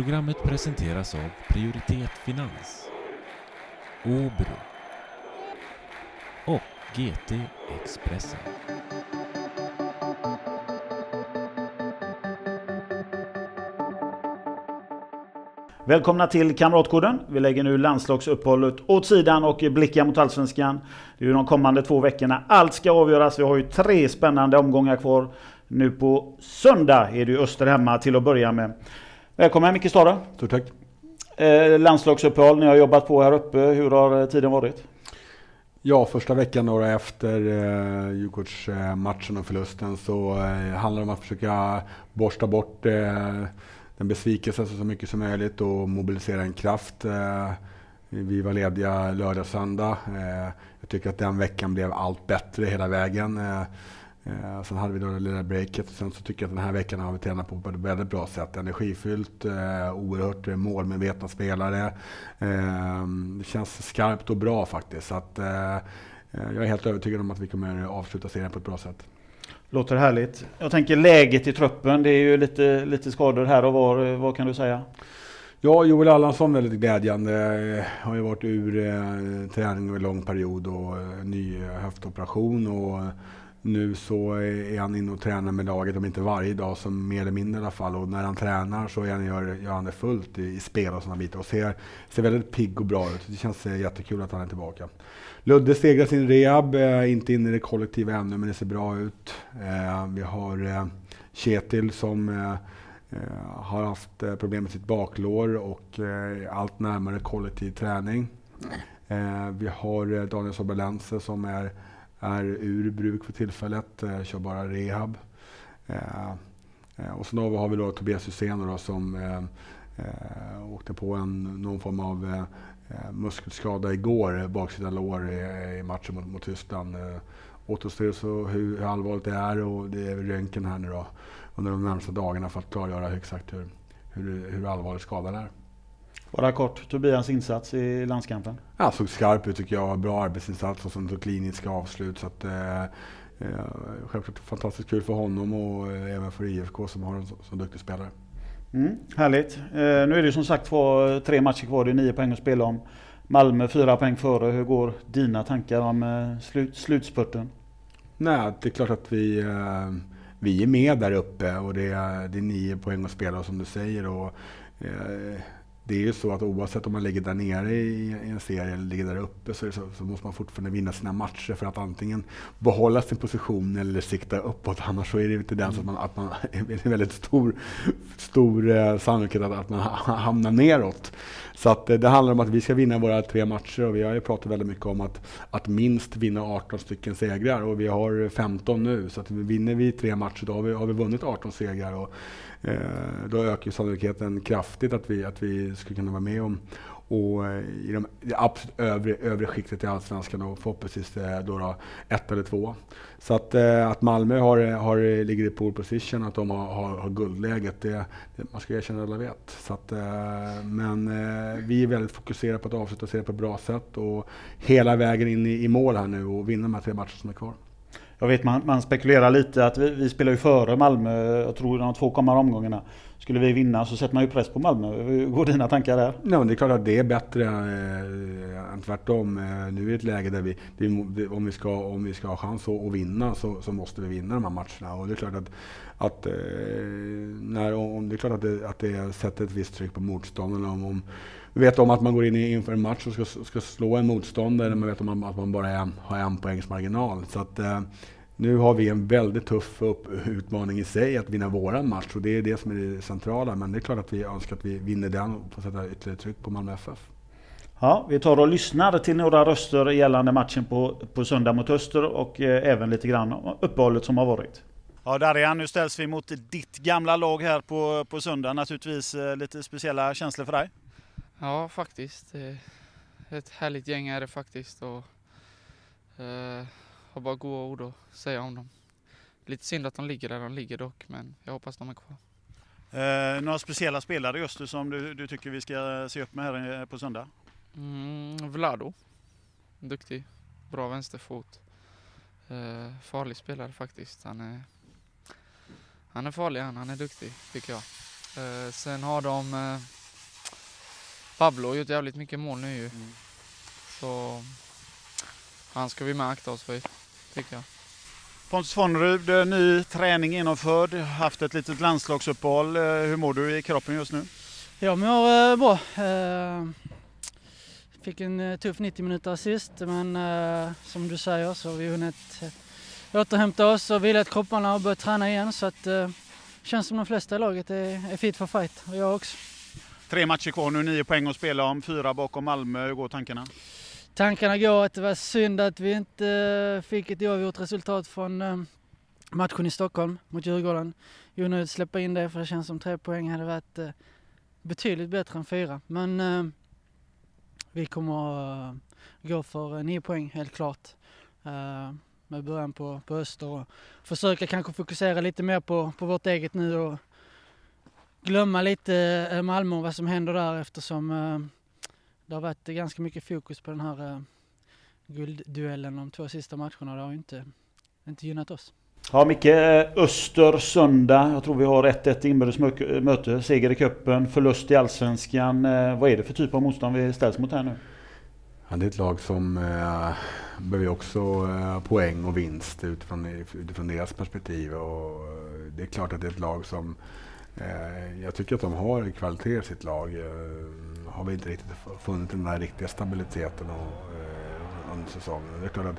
Programmet presenteras av Prioritet Finans, Åbro och GT Expressen. Välkomna till Kamratkoden. Vi lägger nu landslagsuppehållet åt sidan och blickar mot Allsvenskan. Det är ju de kommande 2 veckorna. Allt ska avgöras. Vi har ju 3 spännande omgångar kvar. Nu på söndag är det ju Öster hemma till att börja med. Välkommen Micke Stara. Stort tack. Landslagsuppehåll, ni har jobbat på här uppe. Hur har tiden varit? Ja, första veckan några efter Djurgårdsmatchen och förlusten så handlar det om att försöka borsta bort den besvikelsen så mycket som möjligt och mobilisera en kraft. Vi var lediga lördag och söndag. Jag tycker att den veckan blev allt bättre hela vägen. Sen hade vi då det lilla breaket. Sen så tycker jag att den här veckan har vi tränat på ett väldigt bra sätt. Energifyllt, oerhört målmedvetna spelare. Det känns skarpt och bra faktiskt. Så att, jag är helt övertygad om att vi kommer avsluta serien på ett bra sätt. Låter härligt. Jag tänker läget i truppen. Det är ju lite skador här och var. Vad kan du säga? Ja, Joel Allansson väldigt glädjande. Har ju varit ur träning över en lång period och ny höftoperation. Och nu så är han inne och tränar med laget, om inte varje dag som mer eller mindre i alla fall. Och när han tränar så gör han det fullt i spel och sådana bitar. Och ser väldigt pigg och bra ut. Det känns jättekul att han är tillbaka. Ludde stegrar sin rehab, inte inne i det kollektiva ännu men det ser bra ut. Vi har Kjetil som har haft problem med sitt baklår och allt närmare kollektiv träning. Vi har Daniel Soberlense som är ur bruk för tillfället, kör bara rehab. Och sen har vi då Tobias Hysén då, som åkte på någon form av muskelskada igår, baksida lår i matchen mot Tyskland. Återstår så hur allvarligt det är och det är röntgen här nu då under de närmaste dagarna för att klargöra exakt hur allvarligt skadan är. Bara kort, Tobias insats i landskampen? Ja, såg skarp ut tycker jag. Bra arbetsinsats och sånt kliniska avslut. Så att, självklart fantastiskt kul för honom och även för IFK som har en så duktig spelare. Härligt. Nu är det som sagt 3 matcher kvar, det är 9 poäng att spela om. Malmö 4 poäng före. Hur går dina tankar om slutspurten? Nej, det är klart att vi är med där uppe och det är 9 poäng att spela som du säger. Och, det är ju så att oavsett om man ligger där nere i en serie eller ligger där uppe så måste man fortfarande vinna sina matcher för att antingen behålla sin position eller sikta uppåt. Annars så är det inte den så att man är en väldigt stor sannolikhet att man hamnar neråt. Så att det handlar om att vi ska vinna våra 3 matcher och vi har ju pratat väldigt mycket om att minst vinna 18 stycken segrar och vi har 15 nu. Så att vinner vi 3 matcher då har vi vunnit 18 segrar och då ökar ju sannolikheten kraftigt att vi skulle kunna vara med om och i det absolut övre skiktet i Allsvenskan och förhoppningsvis då 1 eller 2. Så att Malmö ligger i pole position, att de har guldläget, det man ska erkänna alla vet. Så att, men vi är väldigt fokuserade på att avsluta serien på ett bra sätt och hela vägen in i mål här nu och vinna de här 3 matcherna som är kvar. Jag vet man spekulerar lite att vi spelar ju före Malmö, jag tror de 2 kommande omgångarna. Skulle vi vinna så sätter man ju press på Malmö. Hur går dina tankar där? Ja, men det är klart att det är bättre än tvärtom. Nu är det ett läge där om vi ska ha chans att vinna så måste vi vinna de här matcherna. Och det är klart att det sätter ett visst tryck på motståndarna. Om vi vet om att man går in inför en match och ska slå en motståndare eller man vet om att man bara har 1 poängs marginal. Så att nu har vi en väldigt tuff utmaning i sig att vinna våran match och det är det som är det centrala. Men det är klart att vi önskar att vi vinner den och får sätta ytterligare tryck på Malmö FF. Ja, vi tar och lyssnar till några röster gällande matchen på söndag mot Öster och även lite grann om uppehållet som har varit. Ja, Darian, nu ställs vi mot ditt gamla lag här på söndag. Naturligtvis lite speciella känslor för dig. Ja, faktiskt. Ett härligt gäng är det faktiskt och har bara goda ord att säga om dem. Lite synd att de ligger där de ligger dock, men jag hoppas de är kvar. Några speciella spelare just nu som du tycker vi ska se upp med här på söndag? Vlado. Duktig. Bra vänsterfot. Farlig spelare faktiskt. Han är farlig, han är duktig tycker jag. Sen har de Pablo har gjort jävligt mycket mål nu ju. Så han ska vi märka oss för, tycker jag. Pontus Fonnerud, ny träning genomförd, haft ett litet landslagsuppehåll. Hur mår du i kroppen just nu? Jag mår bra. Fick en tuff 90 minuter sist, men som du säger så har vi hunnit återhämta oss och vilat kropparna och börjat träna igen, så att känns som de flesta i laget är fit för fight, och jag också. 3 matcher kvar nu, 9 poäng att spela om, 4 bakom Malmö. Hur går tankarna? Tankarna går att det var synd att vi inte fick ett oavgjort resultat från matchen i Stockholm mot Djurgården. Jo, nu släppa in det, för det känns som 3 poäng hade varit betydligt bättre än 4. Men vi kommer att gå för 9 poäng, helt klart. Med början på Öster, och försöka kanske fokusera lite mer på vårt eget nu och glömma lite Malmö och vad som händer där, eftersom det har varit ganska mycket fokus på den här guldduellen de 2 sista matcherna. Det har ju inte gynnat oss. Ja, Micke, Öster söndag. Jag tror vi har 1-1 inbördes möte, seger i cupen, förlust i Allsvenskan. Vad är det för typ av motstånd vi ställs mot här nu? Ja, det är ett lag som behöver också poäng och vinst utifrån deras perspektiv. Och det är klart att det är ett lag som jag tycker att de har kvalitet i sitt lag. Har vi inte riktigt funnit den där riktiga stabiliteten under säsongen. Det är klart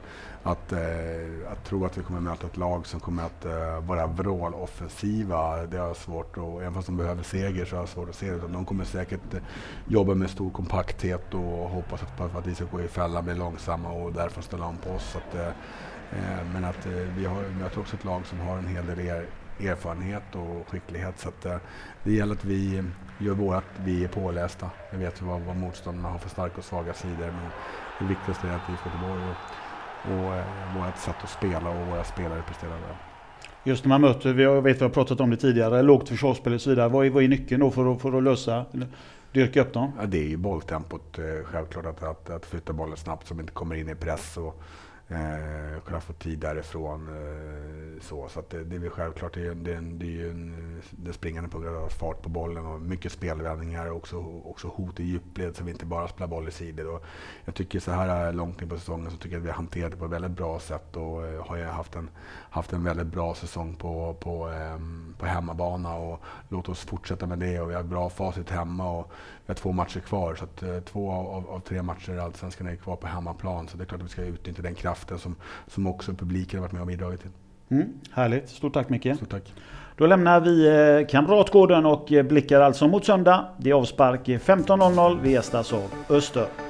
att tro att vi kommer möta ett lag som kommer att vara vråloffensiva, det är svårt, och även fast de behöver seger så är det svårt att se det. De kommer säkert jobba med stor kompakthet och hoppas att vi ska gå i fälla, bli långsamma och därför ställa om på oss. Så att, men att vi möter också ett lag som har en hel del erfarenhet och skicklighet, så att det gäller att vi gör vi är pålästa. Vi vet vad motståndarna har för starka och svaga sidor, men det viktigaste är att vi får tillbaka och vårt sätt att spela och våra spelare presterar där. Just när man möter, vi har pratat om det tidigare, lågt försvarsspel och så vidare. Vad är nyckeln då för att lösa, dyrka upp dem? Ja, det är ju bolltempot, självklart att flytta bollen snabbt så att man inte kommer in i press och kunna få tid därifrån. Så att det är väl självklart, det är ju det springande på grund av fart på bollen och mycket spelvändningar och också hot i djupled, så vi inte bara spelar boll i sidor. Och jag tycker så här långt in på säsongen så tycker jag att vi har hanterat det på ett väldigt bra sätt, och har jag haft en väldigt bra säsong på hemmabana, och låt oss fortsätta med det, och vi har bra facit hemma och vi har 2 matcher kvar, så att 2 av 3 matcher Allsvenskan är kvar på hemmaplan, så det är klart att vi ska utnyttja den kraften som också publiken har varit med och bidragit till. Härligt, stort tack Micke. Stort tack. Då lämnar vi Kamratgården och blickar alltså mot söndag. Det är avspark 15.00, vi gästas av Öster.